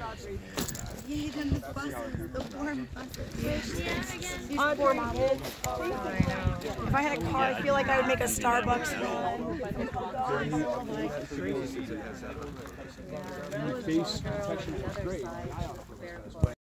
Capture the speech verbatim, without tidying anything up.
Yay, then the buses, the warm buses. These poor kids. If I had a car, I feel like I would make a Starbucks run. Face protection is great.